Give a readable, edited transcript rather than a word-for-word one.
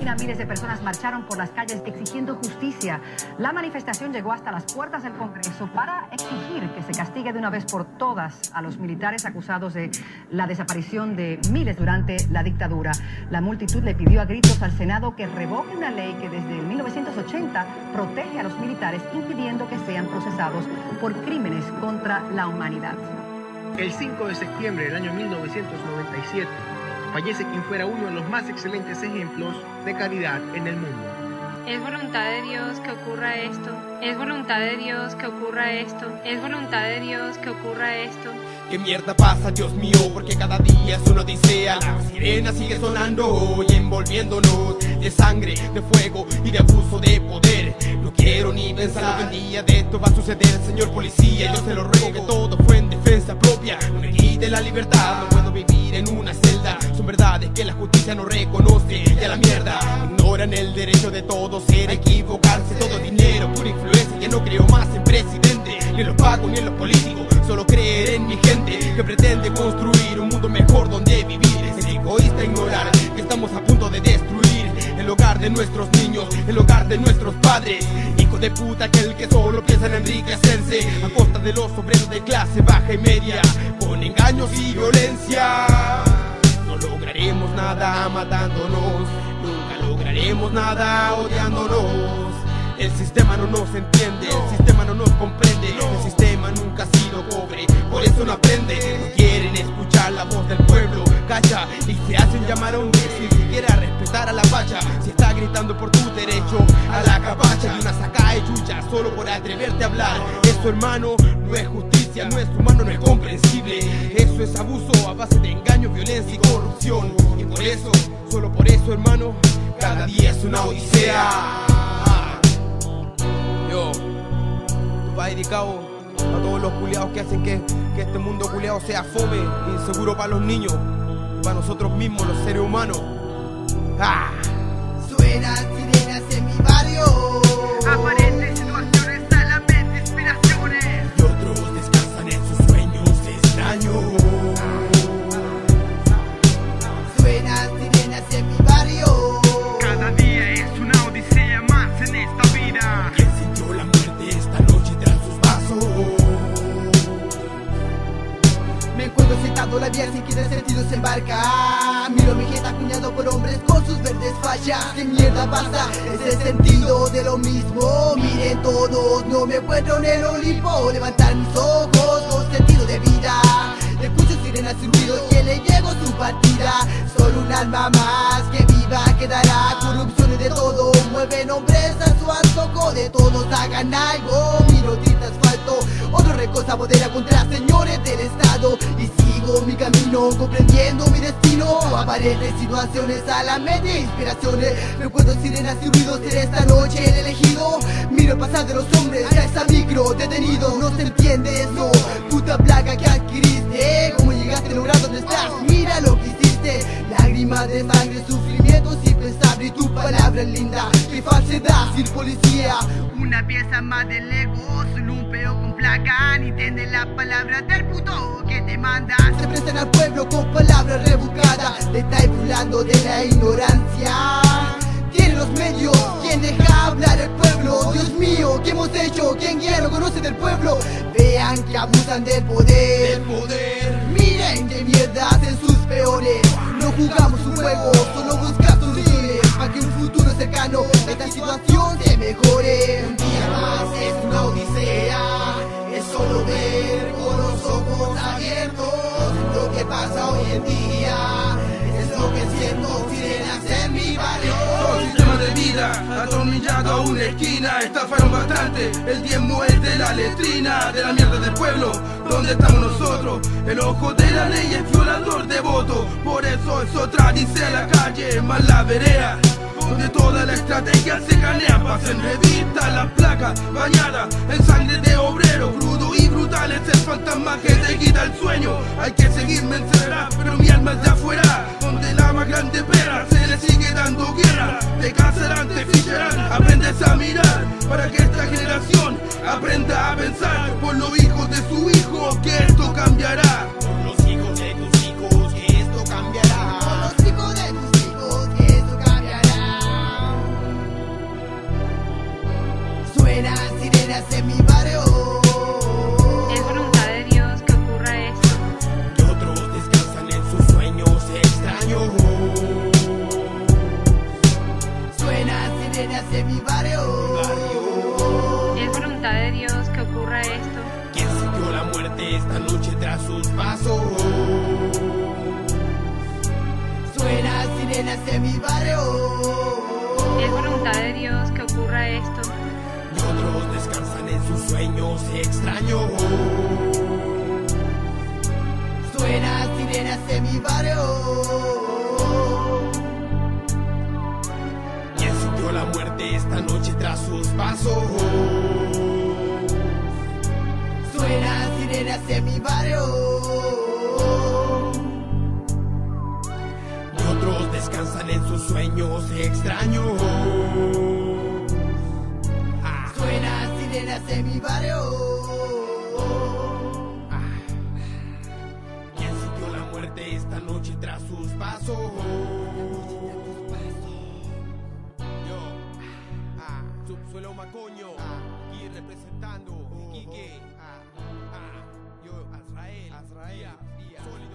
Argentina, miles de personas marcharon por las calles exigiendo justicia. La manifestación llegó hasta las puertas del Congreso para exigir que se castigue de una vez por todas a los militares acusados de la desaparición de miles durante la dictadura. La multitud le pidió a gritos al Senado que revoque una ley que desde el 1980 protege a los militares, impidiendo que sean procesados por crímenes contra la humanidad. El 5 de septiembre del año 1997 fallece quien fuera uno de los más excelentes ejemplos de caridad en el mundo. Es voluntad de Dios que ocurra esto. Es voluntad de Dios que ocurra esto. Es voluntad de Dios que ocurra esto. ¿Qué mierda pasa, Dios mío? Porque cada día es una odisea. La sirena sigue sonando y envolviéndonos de sangre, de fuego y de abuso de poder. No quiero ni pensar lo que un día de esto va a suceder, señor policía. Yo se lo ruego que todo fue en defensa propia. No me quite la libertad, no puedo vivir en una celda. Son verdades que la justicia no reconoce. Y a la mierda, ignoran el derecho de todos ser equivocarse. Todo dinero, pura influencia. Ya no creo más en presidente, ni en los pagos ni en los políticos. Solo creer en mi gente que pretende construir un mundo mejor donde vivir. Es egoísta ignorar que estamos a punto de destruir el hogar de nuestros niños, el hogar de nuestros padres. Hijo de puta aquel que solo piensa en enriquecerse a costa de los obreros de clase baja y media, con engaños y violencia. No lograremos nada matándonos, nunca lograremos nada odiándonos. El sistema no nos entiende, el sistema no nos comprende, el sistema nunca ha sido pobre, por eso no aprende. No quieren escuchar la voz del pueblo, calla, y se hacen llamar hombres sin siquiera respetar a la facha. Si está gritando por tu derecho a la capacha y una saca de chucha solo por atreverte a hablar. Eso, hermano, no es justicia, no es humano, no es comprensible. Eso es abuso a base de engaño, violencia y corrupción. Y por eso, solo por eso, hermano, cada día es una odisea. Yo, va dedicado a todos los culiados que hacen que este mundo culiado sea fome, inseguro para los niños y para nosotros mismos, los seres humanos. ¡Ah! Suenan sirenas en mi barrio, aparecen situaciones a la mente, inspiraciones, y otros descansan en sus sueños extraños. Suenan sirenas en mi barrio, cada día es una odisea más en esta vida. ¿Quién sintió la muerte esta noche tras sus pasos? me encuentro sentado, la vía sin quitar sentido se embarca. Miro mi jeta acuñado por hombres con sus verdes fallas. ¿Qué mierda pasa? Es el sentido de lo mismo. Miren todos, no me encuentro en el Olimpo. Levantar mis ojos con sentido de vida. Escucho sirenas y ruidos que le llegó su partida. Solo un alma más que viva quedará. Corrupciones de todo, mueven hombres a su antojo. De todos hagan algo. Miro tinta asfalto, otro recosa bodega contra señores del estado. Y sigo mi camino, comprendiendo mi destino. Aparentes situaciones a la mente, inspiraciones. Me encuentro sirenas y ruidos en esta noche el elegido. Miro el pasado de los hombres, ya está micro detenido. No se entiende eso, puta plaga que adquiriste. ¿Cómo llegaste a lograr donde estás? Mira lo que hiciste. Lágrimas de sangre, sufrimiento sin pensar. Y tu palabra es linda, qué falsedad sin policía. Una pieza más del ego, solo un peo con placa. Ni tiene la palabra del puto que te manda. Se prestan al pueblo con palabras rebuscadas. Te estáis burlando de la ignorancia. Tiene los medios, ¿quién deja hablar al pueblo? Dios mío, ¿qué hemos hecho? ¿Quién guía no conoce del pueblo? Vean que abusan del poder. Miren qué mierda hacen sus peores. No jugamos un juego, solo buscamos soluciones para que un futuro cercano esta situación se mejore. Un día más es una odisea, es solo ver con los ojos abiertos lo que pasa hoy en día. Es lo que siento, sirenas en mi barrio. Sistema de vida, atornillado a una esquina. Estafaron bastante, el diezmo es de la letrina. De la mierda del pueblo, ¿dónde estamos nosotros? El ojo de la ley es violador de voto. Por eso es otra, dice a la calle, más la vereda, donde toda la estrategia se canea. Pasen revista las placas bañadas en sangre de obrero. Crudo y brutal es el fantasma que te quita el sueño. Hay que seguirme encerrada, pero mi alma es de afuera, donde la más grande pera se le sigue dando guerra. Te casarán, te ficharán, aprendes a mirar para que esta generación aprenda a pensar por los hijos de su hijo, que esto cambiará. Por los hijos de tus hijos, que esto cambiará. Por los hijos de tus hijos, que esto cambiará. de mi barrio. Es voluntad de Dios que ocurra esto. ¿Quién sintió la muerte esta noche tras sus pasos? Suena sirenas de mi barrio. Es voluntad de Dios que ocurra esto. Y otros descansan en sus sueños extraños. Suena sirenas de mi barrio. ¿Quién sintió la muerte esta noche tras sus pasos? Suena sirenas de mi barrio. Y otros descansan en sus sueños extraños. Suena sirenas de mi barrio. ¿Quién sintió la muerte esta noche tras sus pasos? Yo, Subsuelo Macoño, aquí representando Iquique. Yo, Azrael, Sólido.